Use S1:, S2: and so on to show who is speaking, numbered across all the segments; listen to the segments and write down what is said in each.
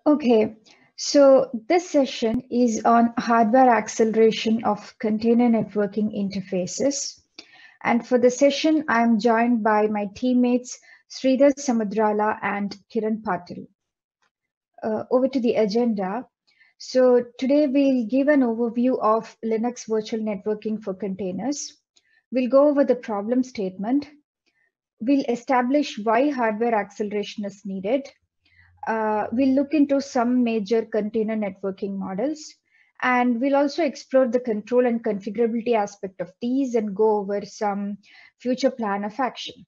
S1: Okay, so this session is on hardware acceleration of container networking interfaces. And for the session, I'm joined by my teammates Sridhar Samudrala and Kiran Patil. Over to the agenda. So today we'll give an overview of Linux virtual networking for containers. We'll go over the problem statement. We'll establish why hardware acceleration is needed. We'll look into some major container networking models, and we'll also explore the control and configurability aspect of these and go over some future plan of action.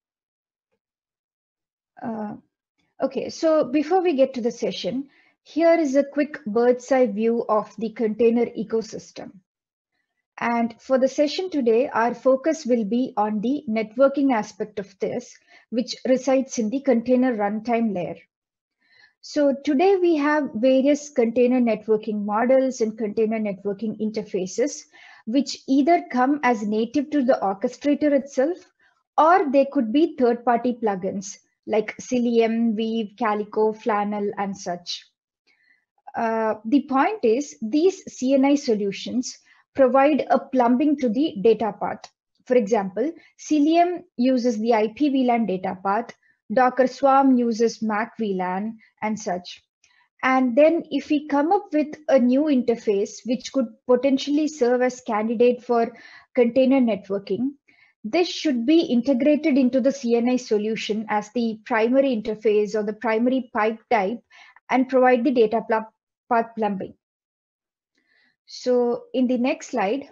S1: Uh, okay, so before we get to the session, here is a quick bird's eye view of the container ecosystem. And for the session today, our focus will be on the networking aspect of this, which resides in the container runtime layer. So today we have various container networking models and container networking interfaces, which either come as native to the orchestrator itself, or they could be third-party plugins like Cilium, Weave, Calico, Flannel, and such. The point is these CNI solutions provide a plumbing to the data path. For example, Cilium uses the IP VLAN data path, Docker Swarm uses Mac VLAN, and such. And then if we come up with a new interface which could potentially serve as candidate for container networking, this should be integrated into the CNI solution as the primary interface or the primary pipe type and provide the data path plumbing. So in the next slide,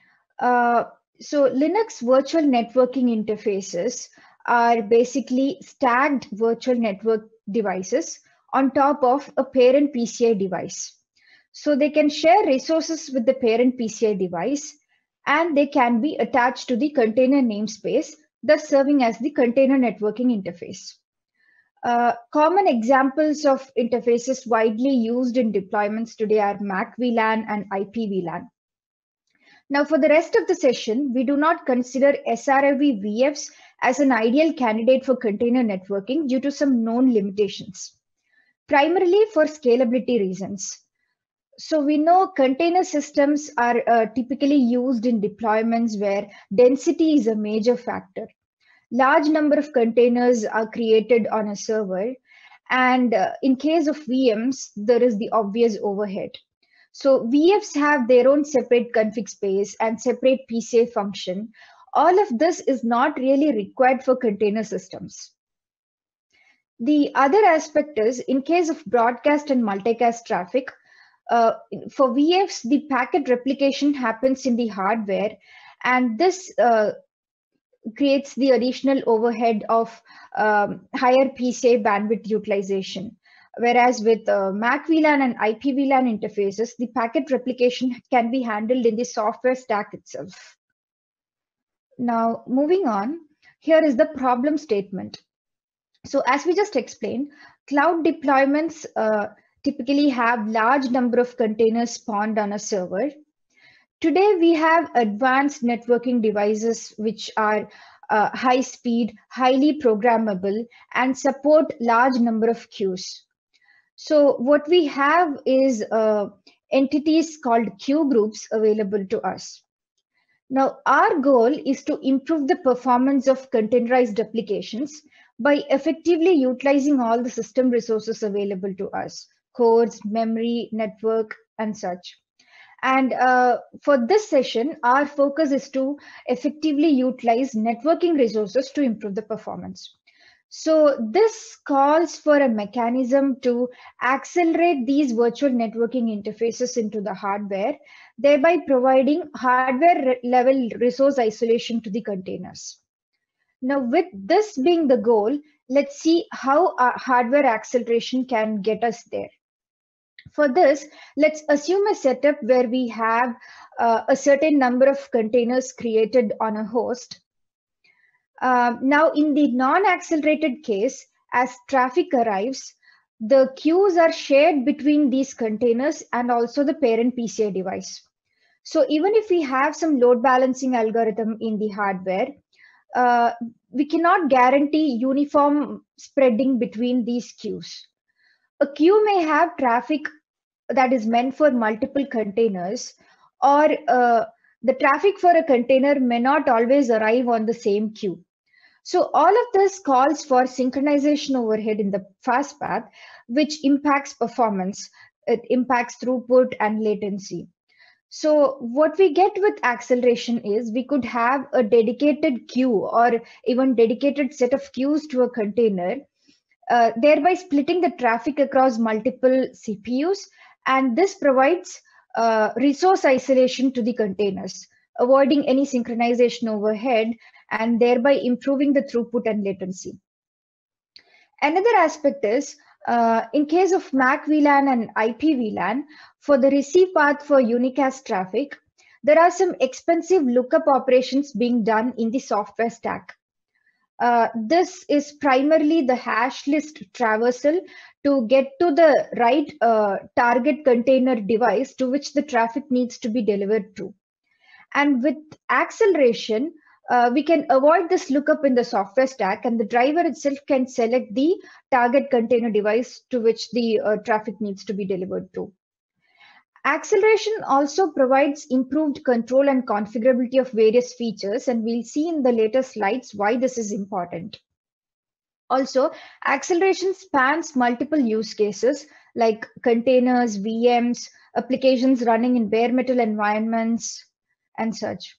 S1: so Linux virtual networking interfaces are basically stacked virtual network devices on top of a parent PCI device. So they can share resources with the parent PCI device, and they can be attached to the container namespace, thus serving as the container networking interface. Common examples of interfaces widely used in deployments today are Mac VLAN and IP VLAN. Now, for the rest of the session, we do not consider SRIV VFs as an ideal candidate for container networking due to some known limitations, primarily for scalability reasons. So we know container systems are typically used in deployments where density is a major factor. Large number of containers are created on a server, and in case of VMs, there is the obvious overhead. So VFs have their own separate config space and separate PCA function. All of this is not really required for container systems. The other aspect is in case of broadcast and multicast traffic, for VFs, the packet replication happens in the hardware, and this creates the additional overhead of higher PCI bandwidth utilization. Whereas with Mac VLAN and IP VLAN interfaces, the packet replication can be handled in the software stack itself. Now, moving on, here is the problem statement. So as we just explained, cloud deployments typically have large number of containers spawned on a server. Today, we have advanced networking devices which are high speed, highly programmable, and support large number of queues. So what we have is entities called queue groups available to us. Now, our goal is to improve the performance of containerized applications by effectively utilizing all the system resources available to us, cores, memory, network, and such. And for this session, our focus is to effectively utilize networking resources to improve the performance. So this calls for a mechanism to accelerate these virtual networking interfaces into the hardware, thereby providing hardware level resource isolation to the containers. Now, with this being the goal, let's see how hardware acceleration can get us there. For this, let's assume a setup where we have a certain number of containers created on a host. Now, in the non-accelerated case, as traffic arrives, the queues are shared between these containers and also the parent PCI device. So even if we have some load balancing algorithm in the hardware, we cannot guarantee uniform spreading between these queues. A queue may have traffic that is meant for multiple containers, or the traffic for a container may not always arrive on the same queue. So all of this calls for synchronization overhead in the fast path, which impacts performance. It impacts throughput and latency. So what we get with acceleration is we could have a dedicated queue or even dedicated set of queues to a container, thereby splitting the traffic across multiple CPUs. And this provides resource isolation to the containers, avoiding any synchronization overhead and thereby improving the throughput and latency. Another aspect is in case of MAC VLAN and IP VLAN, for the receive path for unicast traffic, there are some expensive lookup operations being done in the software stack. This is primarily the hash list traversal to get to the right target container device to which the traffic needs to be delivered to. And with acceleration, we can avoid this lookup in the software stack, and the driver itself can select the target container device to which the traffic needs to be delivered to. Acceleration also provides improved control and configurability of various features, and we'll see in the later slides why this is important. Also, acceleration spans multiple use cases like containers, VMs, applications running in bare metal environments, and such.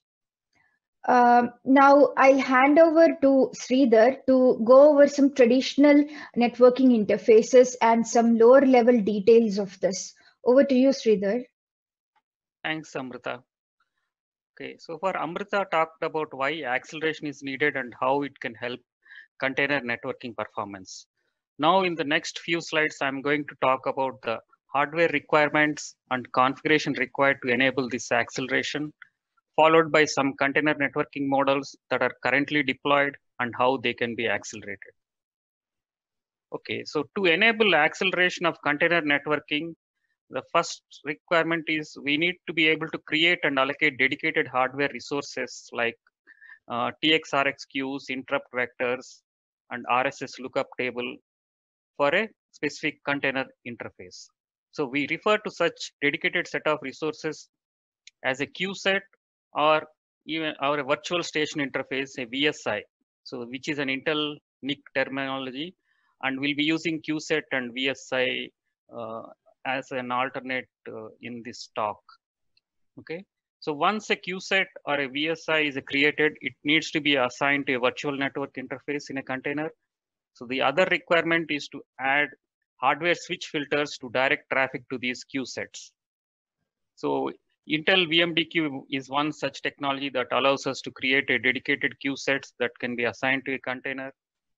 S1: Now I'll hand over to Sridhar to go over some traditional networking interfaces and some lower level details of this. Over to you, Sridhar.
S2: Thanks, Amrita. Okay, so for Amrita talked about why acceleration is needed and how it can help container networking performance. Now in the next few slides, I'm going to talk about the hardware requirements and configuration required to enable this acceleration, followed by some container networking models that are currently deployed and how they can be accelerated. Okay, so to enable acceleration of container networking, the first requirement is we need to be able to create and allocate dedicated hardware resources like TXRX queues, interrupt vectors, and RSS lookup table for a specific container interface. So we refer to such dedicated set of resources as a queue set or even a virtual station interface, a VSI. So which is an Intel NIC terminology, and we'll be using queue set and VSI as an alternate in this talk. Okay. So once a queue set or a VSI is created, it needs to be assigned to a virtual network interface in a container. So the other requirement is to add hardware switch filters to direct traffic to these queue sets. So Intel VMDQ is one such technology that allows us to create a dedicated queue sets that can be assigned to a container,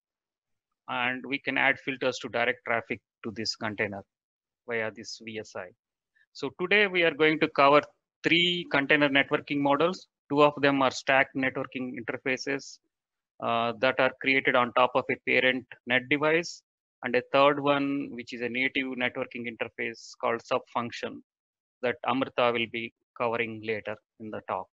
S2: and we can add filters to direct traffic to this container via this VSI. So today we are going to cover 3 container networking models. 2 of them are stacked networking interfaces that are created on top of a parent net device, and a third one, which is a native networking interface called subfunction that Amrita will be covering later in the talk.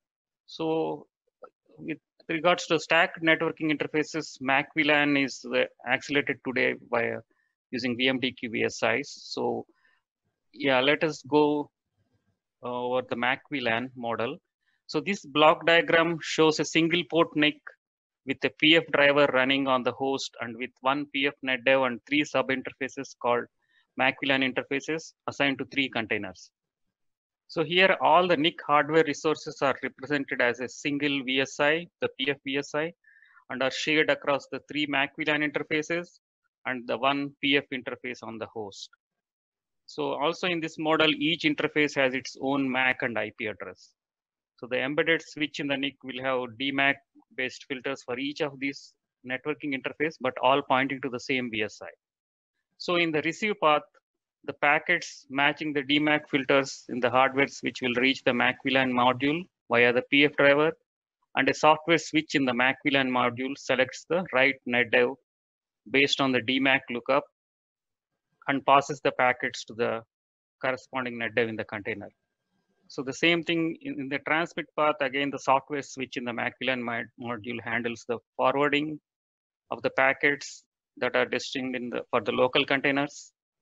S2: So with regards to stacked networking interfaces, MAC VLAN is accelerated today by using VMDQ VSIs. So yeah, let us go over the MAC VLAN model. So this block diagram shows a single port NIC with a PF driver running on the host and with one PF NetDev and 3 sub interfaces called MAC VLAN interfaces assigned to 3 containers. So here all the NIC hardware resources are represented as a single VSI, the PF VSI, and are shared across the 3 MAC VLAN interfaces and the 1 PF interface on the host. So also in this model, each interface has its own MAC and IP address. So the embedded switch in the NIC will have DMAC based filters for each of these networking interface, but all pointing to the same VSI. So in the receive path, the packets matching the DMAC filters in the hardware switch will reach the MAC VLAN module via the PF driver, and a software switch in the MAC VLAN module selects the right NetDev based on the DMAC lookup and passes the packets to the corresponding NetDev in the container. So the same thing in the transmit path, again, the software switch in the MAC VLAN module handles the forwarding of the packets that are destined for the local containers,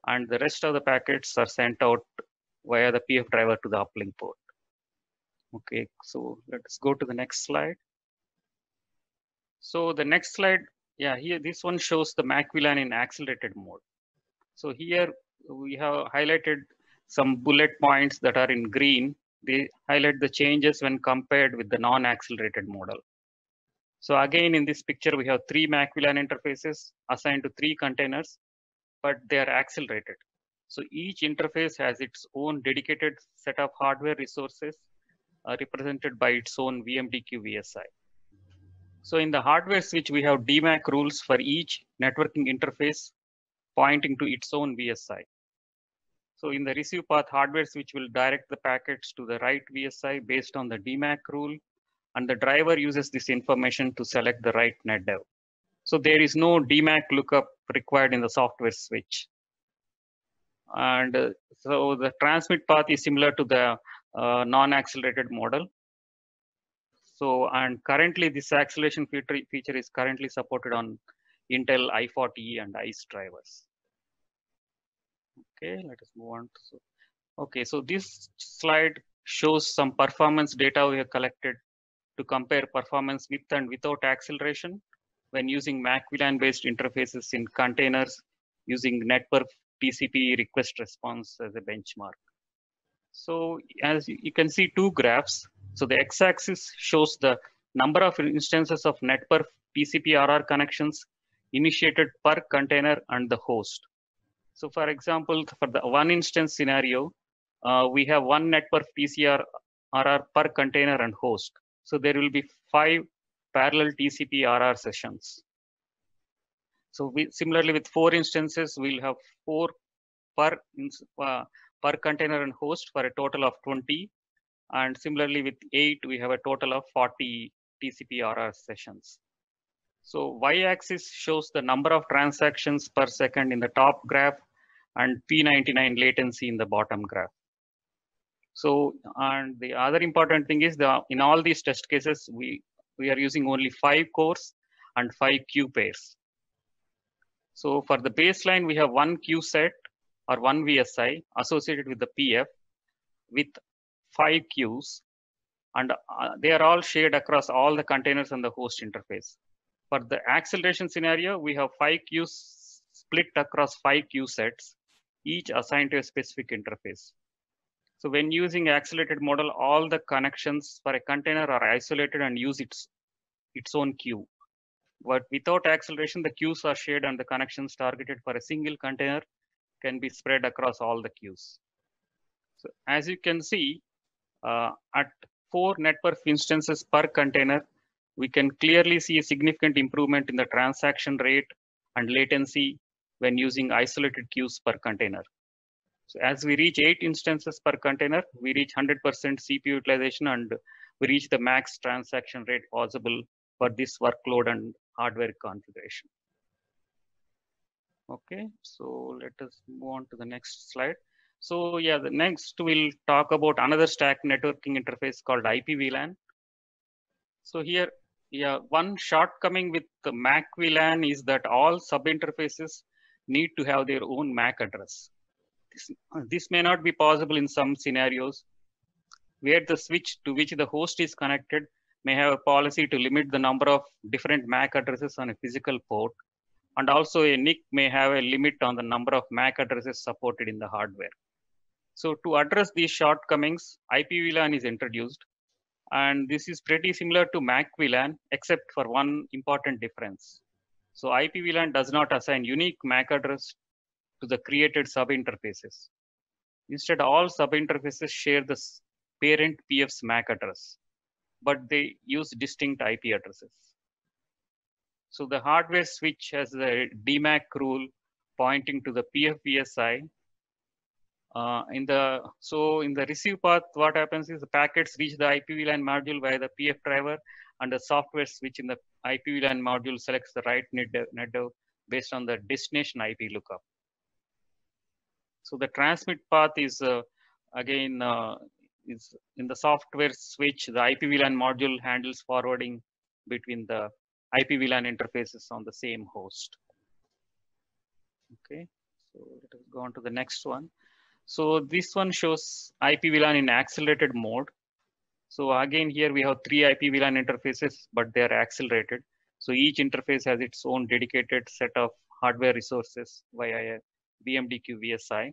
S2: and the rest of the packets are sent out via the PF driver to the uplink port. Okay, so let's go to the next slide. So the next slide, yeah, here this one shows the MAC VLAN in accelerated mode. So here we have highlighted some bullet points that are in green. They highlight the changes when compared with the non-accelerated model. So again, in this picture, we have 3 MAC VLAN interfaces assigned to 3 containers, but they are accelerated. So each interface has its own dedicated set of hardware resources represented by its own VMDQ VSI. So in the hardware switch, we have DMAC rules for each networking interface pointing to its own VSI. So in the receive path, hardware switch will direct the packets to the right VSI based on the DMAC rule, and the driver uses this information to select the right NetDev. So there is no DMAC lookup required in the software switch. And so the transmit path is similar to the non-accelerated model. So, and currently this acceleration feature is currently supported on Intel i40E and ICE drivers. Okay, let us move on. Okay, so this slide shows some performance data we have collected to compare performance with and without acceleration when using MAC VLAN based interfaces in containers using NetPerf TCP request response as a benchmark. So as you can see 2 graphs. So the x-axis shows the number of instances of NetPerf TCP/RR connections initiated per container and the host. So for example, for the 1 instance scenario, we have 1 NetPerf TCP/RR per container and host. So there will be 5 parallel TCP/RR sessions. So similarly with 4 instances, we'll have 4 per container and host for a total of 20. And similarly with 8, we have a total of 40 TCP/RR sessions. So y-axis shows the number of transactions per second in the top graph and P99 latency in the bottom graph. So, and the other important thing is in all these test cases, we are using only 5 cores and 5 queue pairs. So for the baseline, we have 1 queue set or 1 VSI associated with the PF with 5 queues, and they are all shared across all the containers and the host interface. For the acceleration scenario, we have 5 queues split across 5 queue sets, each assigned to a specific interface. So when using accelerated model, all the connections for a container are isolated and use its own queue. But without acceleration, the queues are shared and the connections targeted for a single container can be spread across all the queues. So as you can see, at 4 NetPerf instances per container, we can clearly see a significant improvement in the transaction rate and latency when using isolated queues per container. So as we reach 8 instances per container, we reach 100% CPU utilization and we reach the max transaction rate possible for this workload and hardware configuration. Okay, so let us move on to the next slide. So yeah, the next we'll talk about another stack networking interface called IPVLAN. So here, yeah, one shortcoming with the MAC VLAN is that all sub-interfaces need to have their own MAC address. This may not be possible in some scenarios where the switch to which the host is connected may have a policy to limit the number of different MAC addresses on a physical port. And also a NIC may have a limit on the number of MAC addresses supported in the hardware. So to address these shortcomings, IPVLAN is introduced. And this is pretty similar to MAC VLAN, except for one important difference. So IPVLAN does not assign unique MAC address to the created sub-interfaces. Instead, all sub-interfaces share the parent PF's MAC address, but they use distinct IP addresses. So the hardware switch has a DMAC rule pointing to the PF VSI. In the receive path, what happens is the packets reach the IPVLAN module via the PF driver, and the software switch in the IPVLAN module selects the right NetDev based on the destination IP lookup. So the transmit path is again is in the software switch. The IPVLAN module handles forwarding between the IPVLAN interfaces on the same host. Okay, So let us go on to the next one. So this one shows IP VLAN in accelerated mode. So again, here we have 3 IP VLAN interfaces, but they are accelerated. So each interface has its own dedicated set of hardware resources via a BMDQ VSI.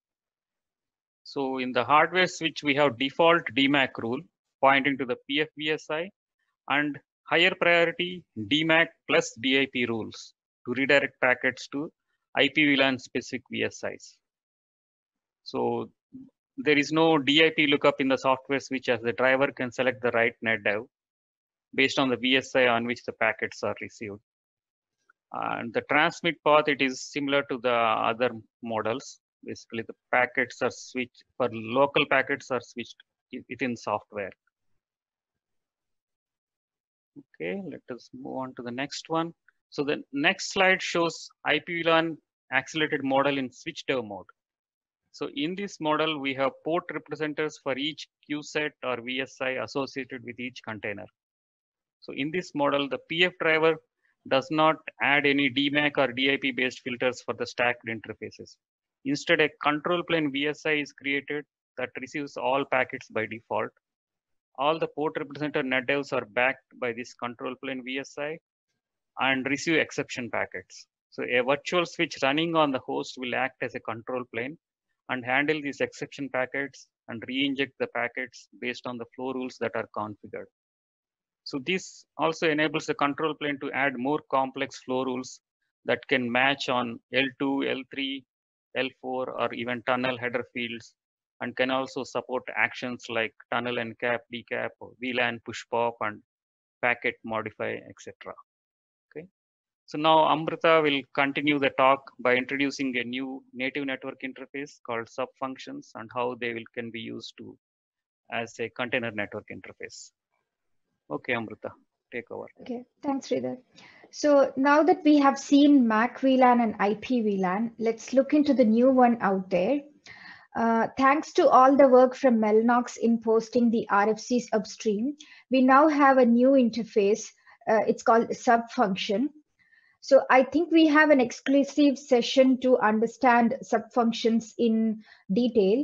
S2: So in the hardware switch, we have default DMAC rule pointing to the PF VSI and higher priority DMAC plus DIP rules to redirect packets to IP VLAN specific VSIs. So there is no DIP lookup in the software switch, as the driver can select the right NetDev based on the VSI on which the packets are received. And the transmit path, it is similar to the other models. Basically, the packets are switched, for local packets are switched within software. Okay, let us move on to the next one. So the next slide shows IP VLAN accelerated model in switch dev mode. So in this model, we have port representatives for each QSet or VSI associated with each container. So in this model, the PF driver does not add any DMAC or DIP based filters for the stacked interfaces. Instead, a control plane VSI is created that receives all packets by default. All the port representative NetDevs are backed by this control plane VSI and receive exception packets. So a virtual switch running on the host will act as a control plane and handle these exception packets and re-inject the packets based on the flow rules that are configured. So this also enables the control plane to add more complex flow rules that can match on L2, L3, L4, or even tunnel header fields, and can also support actions like tunnel encap, decap, VLAN push pop, and packet modify, etc. Okay. So now Amrita will continue the talk by introducing a new native network interface called subfunctions and how they can be used as a container network interface. Okay, Amrita, take over.
S1: Okay, thanks, Sridhar. So now that we have seen MAC VLAN and IP VLAN, let's look into the new one out there. Thanks to all the work from Mellanox in posting the RFCs upstream, we now have a new interface. It's called subfunction. So I think we have an exclusive session to understand subfunctions in detail.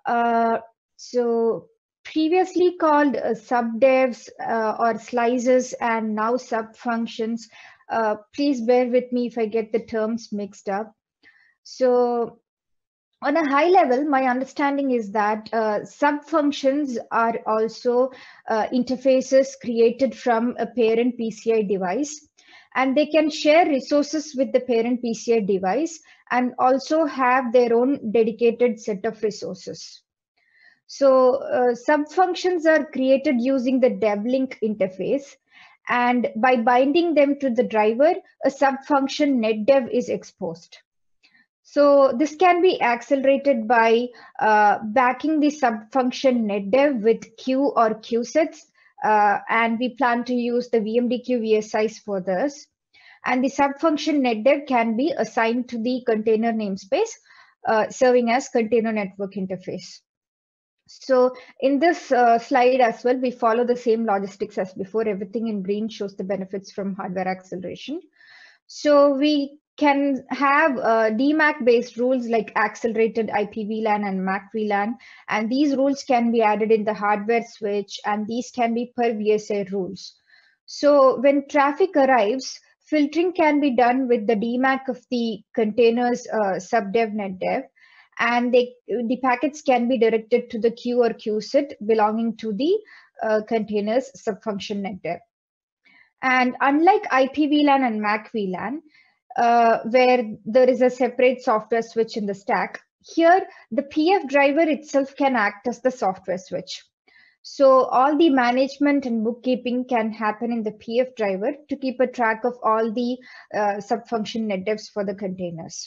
S1: So previously called subdevs or slices and now subfunctions. Please bear with me if I get the terms mixed up. So on a high level, my understanding is that subfunctions are also interfaces created from a parent PCI device, and they can share resources with the parent PCI device and also have their own dedicated set of resources. So subfunctions are created using the devlink interface, and by binding them to the driver, a subfunction netdev is exposed. So this can be accelerated by backing the subfunction netdev with Q or QSets, and we plan to use the VMDQ VSIs for this. And the subfunction netdev can be assigned to the container namespace, serving as container network interface. So in this slide as well, we follow the same logistics as before. Everything in green shows the benefits from hardware acceleration. So we can have DMAC based rules like accelerated IP VLAN and MAC VLAN, and these rules can be added in the hardware switch, and these can be per VSI rules. So when traffic arrives, filtering can be done with the DMAC of the container's subdev netdev, and the packets can be directed to the Q or QSet belonging to the container's subfunction netdev. And unlike IP VLAN and MAC VLAN, where there is a separate software switch in the stack, here the PF driver itself can act as the software switch. So all the management and bookkeeping can happen in the PF driver to keep a track of all the subfunction netdevs for the containers.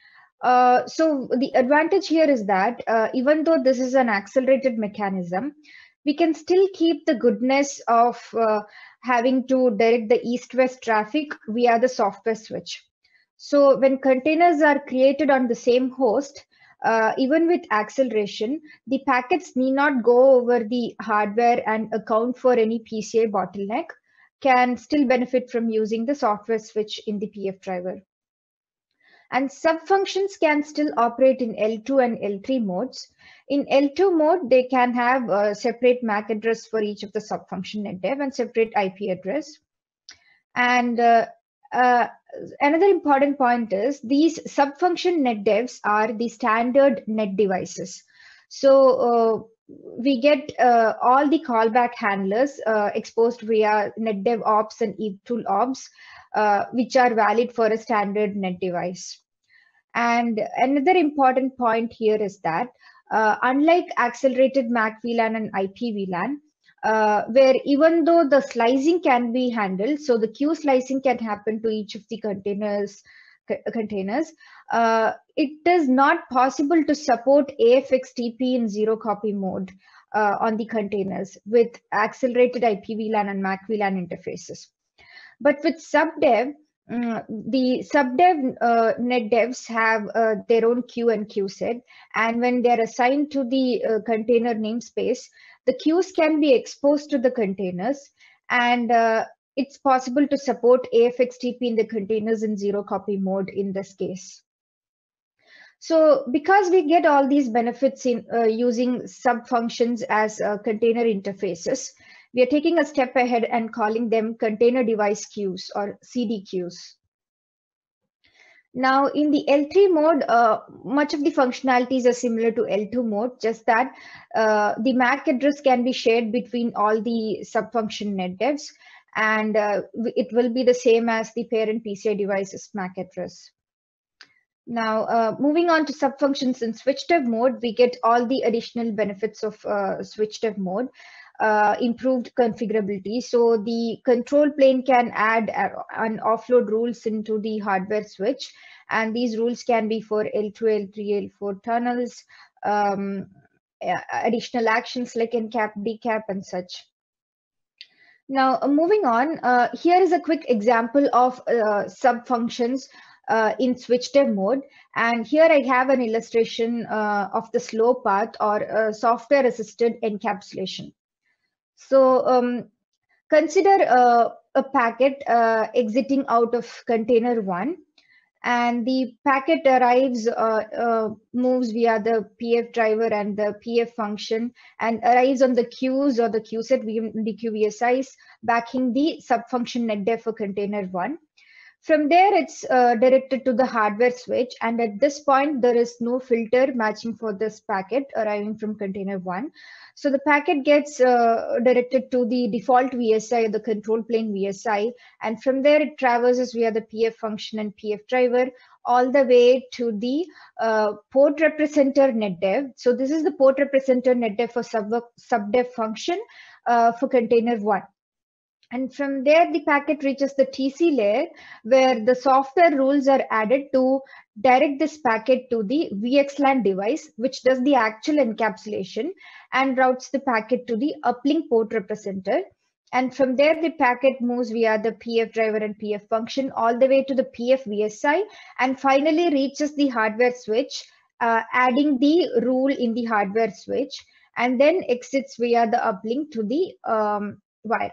S1: So the advantage here is that even though this is an accelerated mechanism, we can still keep the goodness of having to direct the east-west traffic via the software switch. So when containers are created on the same host, even with acceleration, the packets need not go over the hardware and account for any PCI bottleneck, can still benefit from using the software switch in the PF driver. And subfunctions can still operate in L2 and L3 modes. In L2 mode, they can have a separate MAC address for each of the subfunction netdev and separate IP address. And another important point is these subfunction netdevs are the standard net devices. So we get all the callback handlers exposed via netdev ops and eptool ops, which are valid for a standard net device. And another important point here is that unlike accelerated MAC VLAN and IP VLAN, where even though the slicing can be handled, so the queue slicing can happen to each of the containers, it is not possible to support AFXTP in zero copy mode on the containers with accelerated IP VLAN and MAC VLAN interfaces. But with subdev, the subdev net devs have their own queue and queue set, and when they're assigned to the container namespace, the queues can be exposed to the containers, and it's possible to support AFXTP in the containers in zero copy mode in this case. So because we get all these benefits in using subfunctions as container interfaces, we are taking a step ahead and calling them container device queues or CDQs. Now in the L3 mode, much of the functionalities are similar to L2 mode, just that the MAC address can be shared between all the subfunction netdevs, and it will be the same as the parent PCI device's MAC address. Now, moving on to subfunctions in switchdev mode, we get all the additional benefits of switchdev mode. Improved configurability. So the control plane can add and offload rules into the hardware switch, and these rules can be for L2, L3, L4 tunnels, additional actions like encap, decap, and such. Now, moving on, here is a quick example of subfunctions in switchdev mode, and here I have an illustration of the slow path or software assisted encapsulation. So consider a packet exiting out of container 1, and the packet arrives, moves via the PF driver and the PF function, and arrives on the queues or the queue set, the QVSIs, backing the subfunction netdev for container 1. From there, it's directed to the hardware switch, and at this point, there is no filter matching for this packet arriving from container 1. So the packet gets directed to the default VSI, the control plane VSI, and from there it traverses via the PF function and PF driver all the way to the port representer netdev. So this is the port representer netdev for subdev function for container 1. And from there, the packet reaches the TC layer, where the software rules are added to direct this packet to the VXLAN device, which does the actual encapsulation and routes the packet to the uplink port representer. And from there, the packet moves via the PF driver and PF function all the way to the PF VSI, and finally reaches the hardware switch, adding the rule in the hardware switch, and then exits via the uplink to the wire.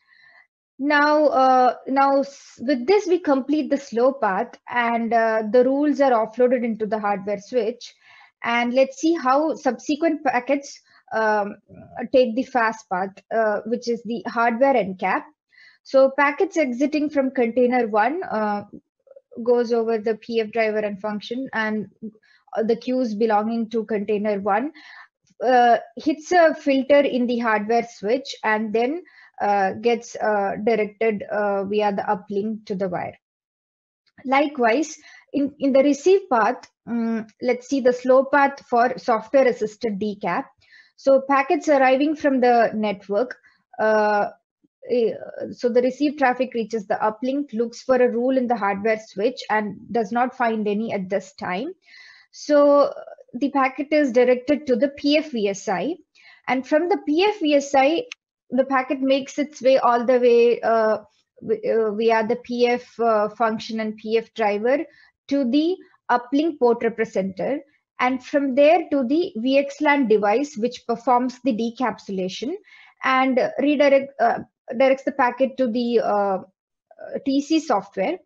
S1: Now, with this, we complete the slow path, and the rules are offloaded into the hardware switch. And let's see how subsequent packets take the fast path, which is the hardware encap. So packets exiting from container 1 goes over the PF driver and function, and the queues belonging to container 1 hits a filter in the hardware switch, and then gets directed via the uplink to the wire. Likewise, in the receive path, let's see the slow path for software assisted decap. So packets arriving from the network, so the receive traffic reaches the uplink, looks for a rule in the hardware switch, and does not find any at this time. So the packet is directed to the PF VSI, and from the PF VSI, the packet makes its way all the way via the PF function and PF driver to the uplink port representer, and from there to the VXLAN device, which performs the decapsulation and directs the packet to the TC software.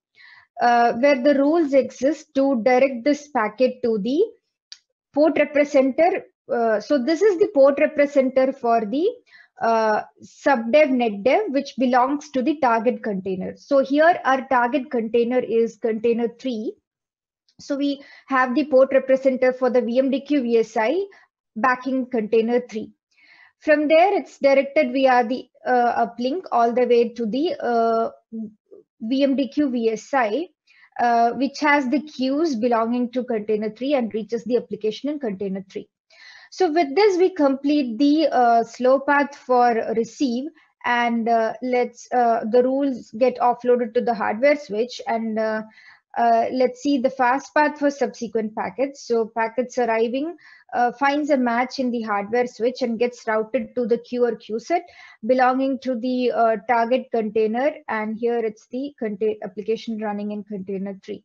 S1: where the rules exist to direct this packet to the port representer. So this is the port representer for the subdev netdev, which belongs to the target container. So here our target container is container 3. So we have the port representer for the VMDQ VSI backing container 3. From there, it's directed via the uplink all the way to the VMDQ VSI, which has the queues belonging to container 3 and reaches the application in container 3. So with this, we complete the slow path for receive, and the rules get offloaded to the hardware switch, and let's see the fast path for subsequent packets. So packets arriving finds a match in the hardware switch and gets routed to the queue or queue set belonging to the target container, and here it's the application running in container 3.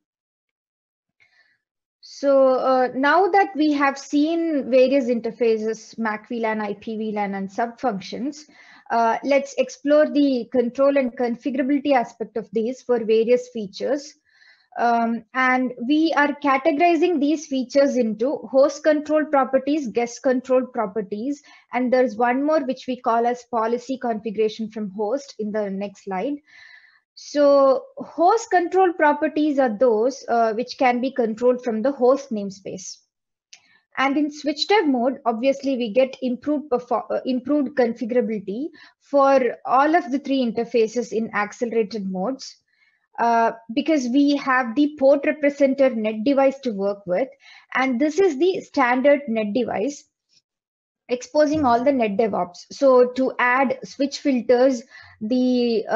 S1: So now that we have seen various interfaces, MAC VLAN, IP VLAN, and sub-functions, let's explore the control and configurability aspect of these for various features. And we are categorizing these features into host control properties, guest control properties, and there's one more which we call as policy configuration from host in the next slide. So host control properties are those which can be controlled from the host namespace. And in switchdev mode, obviously we get improved configurability for all of the 3 interfaces in accelerated modes. Because we have the port representer net device to work with, and this is the standard net device exposing all the net DevOps. So to add switch filters, we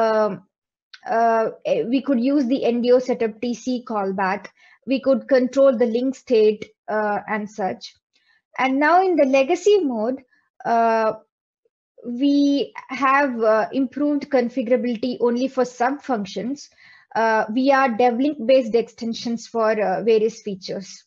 S1: could use the NDO setup TC callback. We could control the link state and such. And now in the legacy mode, we have improved configurability only for sub functions via devlink based extensions for various features.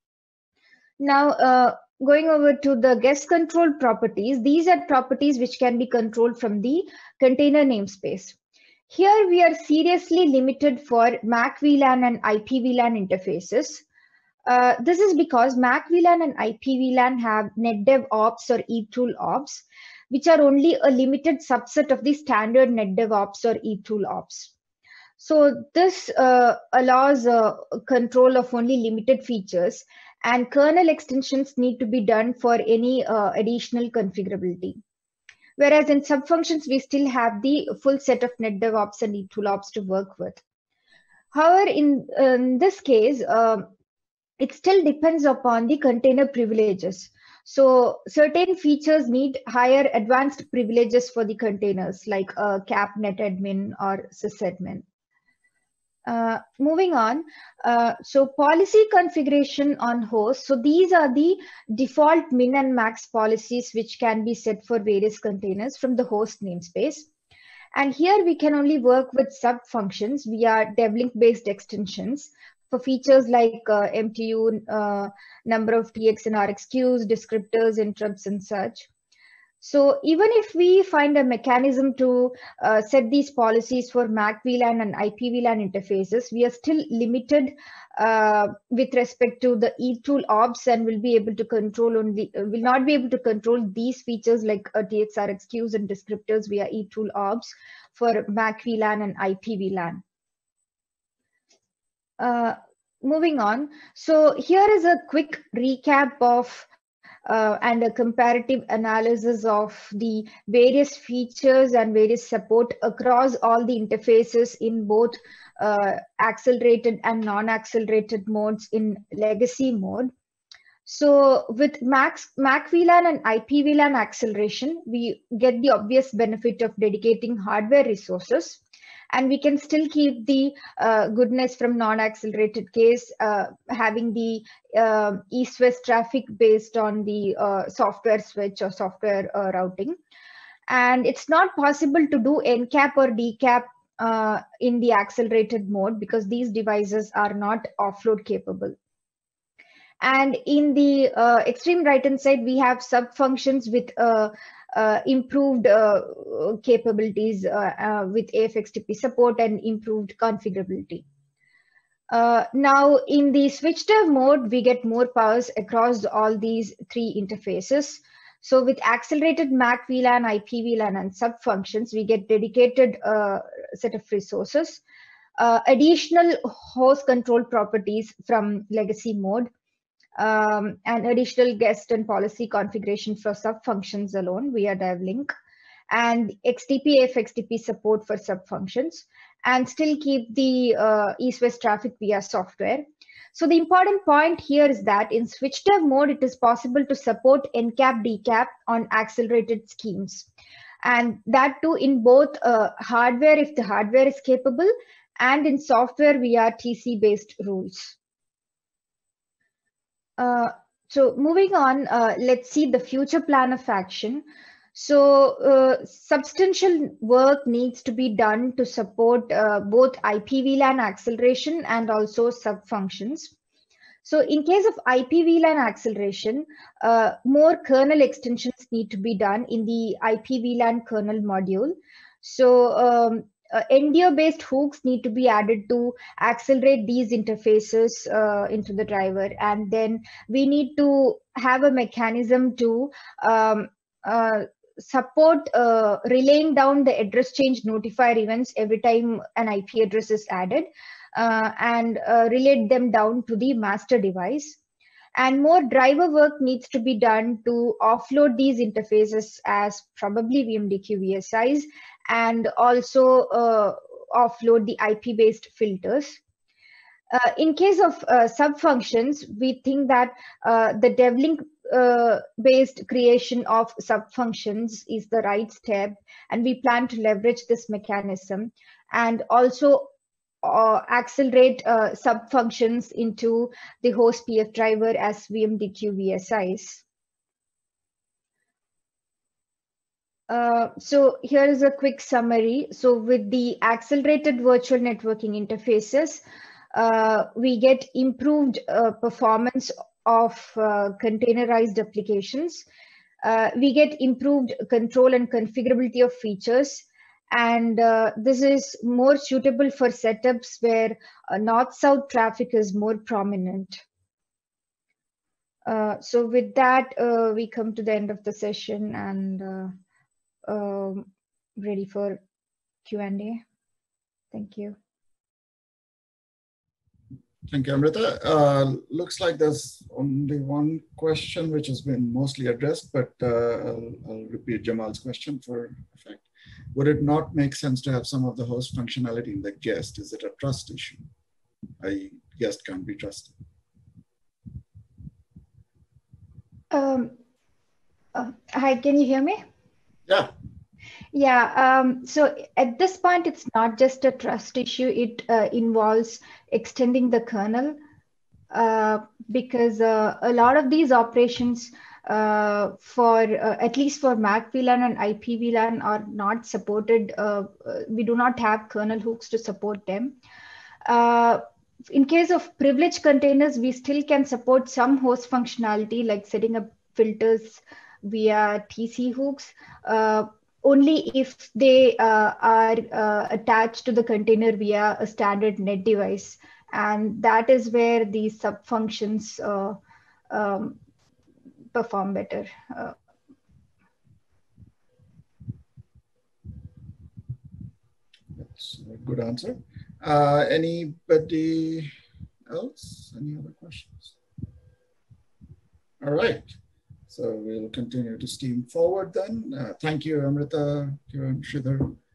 S1: Now, going over to the guest control properties, these are properties which can be controlled from the container namespace. Here we are seriously limited for MAC VLAN and IP VLAN interfaces. This is because MAC VLAN and IP VLAN have NetDev ops or eTool ops, which are only a limited subset of the standard NetDev ops or eTool ops. So this allows control of only limited features, and kernel extensions need to be done for any additional configurability. Whereas in subfunctions, we still have the full set of NetDev ops and eTool ops to work with. However, in this case, it still depends upon the container privileges. So certain features need higher advanced privileges for the containers like cap netadmin or sysadmin. Moving on, so policy configuration on host. So these are the default min and max policies which can be set for various containers from the host namespace. And here we can only work with sub functions via devlink based extensions for features like MTU, number of TX and RX queues, descriptors, interrupts, and such. So even if we find a mechanism to set these policies for MAC VLAN and IP VLAN interfaces, we are still limited with respect to the eTool ops, and will be able to control only will not be able to control these features like TX, RX queues and descriptors via eTool ops for MAC VLAN and IP VLAN. Moving on, so here is a quick recap of and a comparative analysis of the various features and various support across all the interfaces in both accelerated and non-accelerated modes in legacy mode. So with MAC VLAN and IP VLAN acceleration, we get the obvious benefit of dedicating hardware resources, and we can still keep the goodness from non-accelerated case, having the east-west traffic based on the software switch or software routing. And it's not possible to do NCAP or DCAP in the accelerated mode because these devices are not offload capable. And in the extreme right-hand side, we have sub-functions with improved capabilities with AFXTP support and improved configurability. Now, in the switched mode, we get more powers across all these three interfaces. So with accelerated MAC VLAN, IP VLAN, and sub-functions, we get dedicated set of resources. Additional host control properties from legacy mode, and additional guest and policy configuration for sub-functions alone via DevLink, and XDP FXDP support for sub-functions, and still keep the east-west traffic via software. So the important point here is that in switched mode, it is possible to support NCAP, DCAP on accelerated schemes. And that too in both hardware, if the hardware is capable, and in software via TC-based rules. So moving on, let's see the future plan of action. So substantial work needs to be done to support both IP VLAN acceleration and also sub-functions. So in case of IP VLAN acceleration, more kernel extensions need to be done in the IP VLAN kernel module. So NDO-based hooks need to be added to accelerate these interfaces into the driver. And then we need to have a mechanism to support relaying down the address change notifier events every time an IP address is added, and relate them down to the master device. And more driver work needs to be done to offload these interfaces as probably VMDQ VSIs, and also offload the IP-based filters. In case of sub-functions, we think that the DevLink based creation of sub-functions is the right step, and we plan to leverage this mechanism and also accelerate sub-functions into the host PF driver as VMDQ VSIs. So here is a quick summary. So with the accelerated virtual networking interfaces, we get improved performance of containerized applications. We get improved control and configurability of features. And this is more suitable for setups where north-south traffic is more prominent. So with that, we come to the end of the session and ready for Q&A. Thank you.
S3: Thank you, Amrita. Looks like there's only one question which has been mostly addressed, but I'll repeat Jamal's question for effect. Would it not make sense to have some of the host functionality in the guest? Is it a trust issue? Guest can't be trusted.
S1: Hi, can you hear me?
S3: Yeah.
S1: Yeah, so at this point, it's not just a trust issue. It involves extending the kernel because a lot of these operations at least for MAC VLAN and IP VLAN are not supported. We do not have kernel hooks to support them. In case of privileged containers, we still can support some host functionality like setting up filters via TC hooks. Only if they are attached to the container via a standard net device. And that is where these sub-functions perform better.
S3: That's a good answer. Anybody else? Any other questions? All right. So we'll continue to steam forward then. Thank you, Amrita, Kiran, Sridhar.